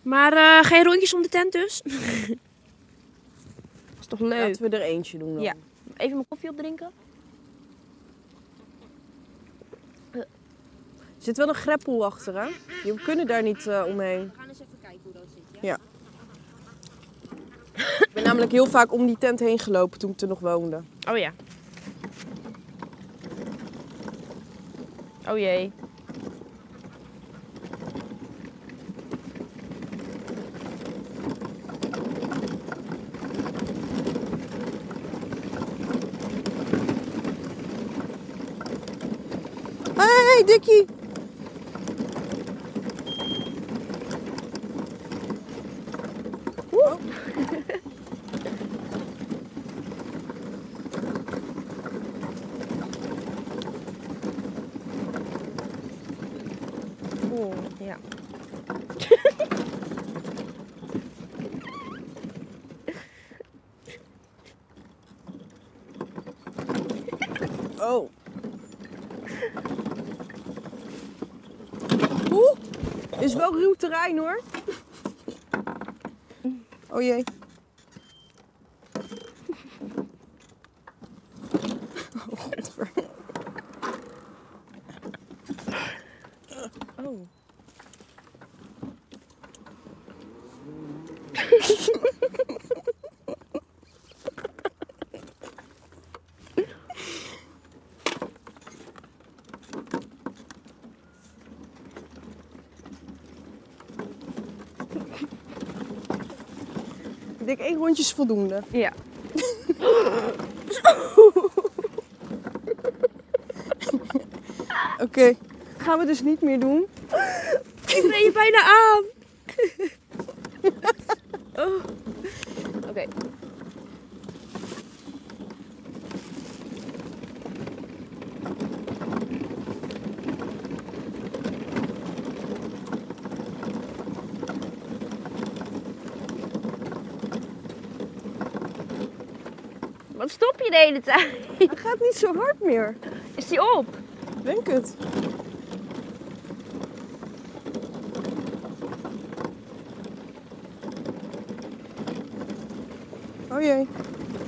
Maar ga je rondjes om de tent dus? Is toch leuk? Laten we er eentje doen dan. Ja. Even mijn koffie opdrinken. Er zit wel een greppel achter, hè? We kunnen daar niet omheen. We gaan eens even kijken hoe dat zit. Ja. Ik ben namelijk heel vaak om die tent heen gelopen toen ik er nog woonde. Oh ja. Oh jee. Hey, Dikkie! Oh. Oeh, ja. Oh. Oeh, is wel ruw terrein hoor. Oh jee. Oh, godver. Oh. Ik denk 1 rondje is voldoende. Ja. Oké, gaan we dus niet meer doen. Ik reed je bijna aan. Oh. Oké. Wat stop je de hele tijd? Hij gaat niet zo hard meer. Is die op? Denk het. Oh jee.